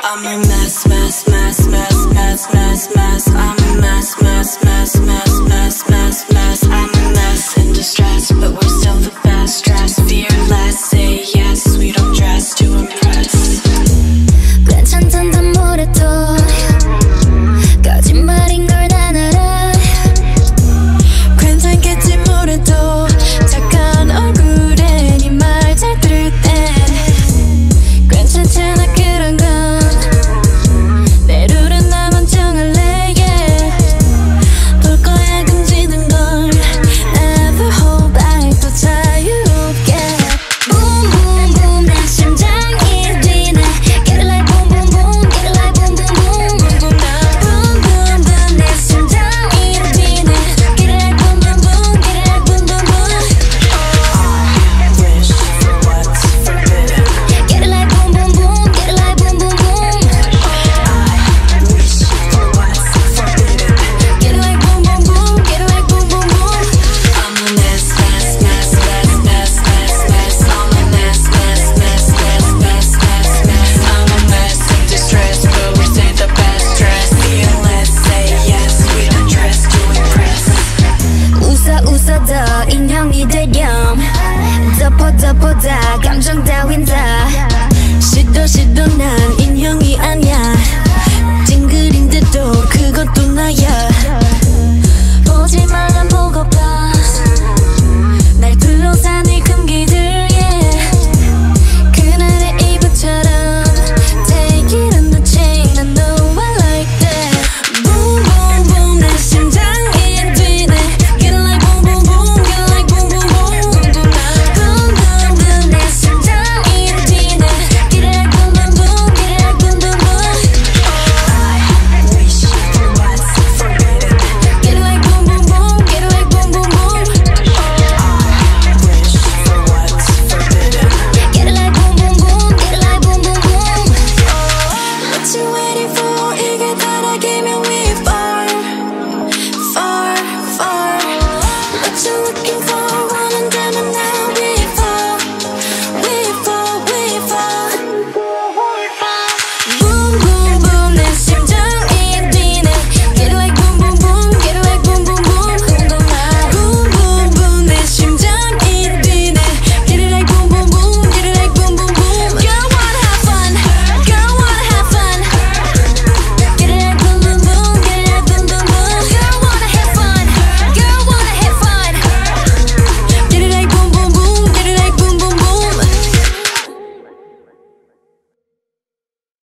I'm a mess, mess, mess, mess, mess, mess, mess. I'm a mess, mess, mess, mess, mess, mess, mess. I'm a mess in distress, but we're still the best. Dress fearless, say yes. We don't dress to impress. 괜찮단다 뭐래도 거짓말인 걸 난 알아. 괜찮겠지 뭐래도 착한 얼굴에 네 말 잘 들을 땐 괜찮잖아 그런 건. 내 룰은 나만 정할래 yeah. 볼 거야 금지는 걸 Never hold back 더 자유롭게. Boom boom boom 내 심장이 뛰네. Get it like boom boom boom. Get it like boom boom boom. boom boom boom 내 심장이 뛰네. Get it like boom boom boom. Get it like boom boom boom. I wish for what's forbidden. Get it like boom boom boom. Get it like boom boom boom. I wish for what's forbidden. Get it like boom boom boom. Get it like boom boom boom. I'm a mess, mess, mess, mess, mess, mess, mess. I'm a mess, mess, mess, mess, mess, mess, mess. I'm a mess in distress, but we say the best dress. Fearless, say yes. We don't dress to impress. 웃어 더 인형이 되렴. 덮어 다 감정 따윈 다. 시도 난 인형이 아니야. 찡그린데도 그것도 나야. 보지 말란 보고